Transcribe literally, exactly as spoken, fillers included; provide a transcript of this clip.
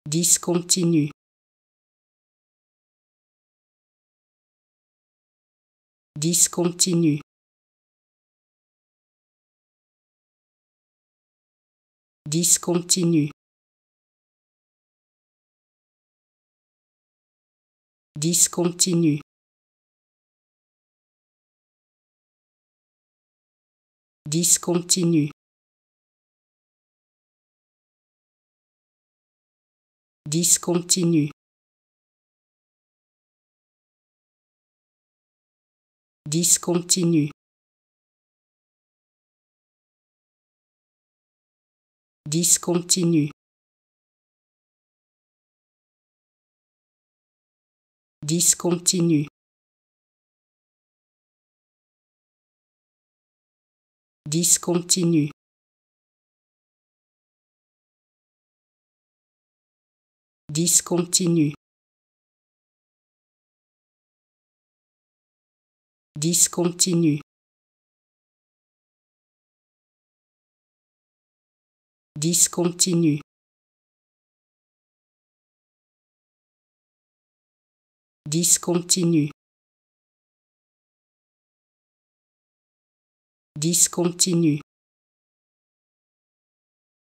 Discontinu. Discontinu. Discontinu. Discontinu. Discontinu. Discontinu. Discontinu. Discontinu. Discontinu. Discontinu. Discontinu. Discontinu. Discontinu. Discontinu. Discontinu.